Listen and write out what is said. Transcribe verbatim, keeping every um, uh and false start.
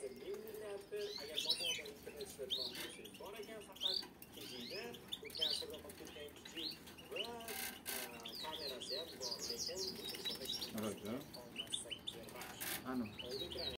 hozir ming milliarddir. Agar mobodo internet sirtmoqchi bor ekan, faqat kijida o'tgan asrda qolib ketgan kichik va kamerasi ham bor, lekin bu telefonda olmasak kerak. Ano.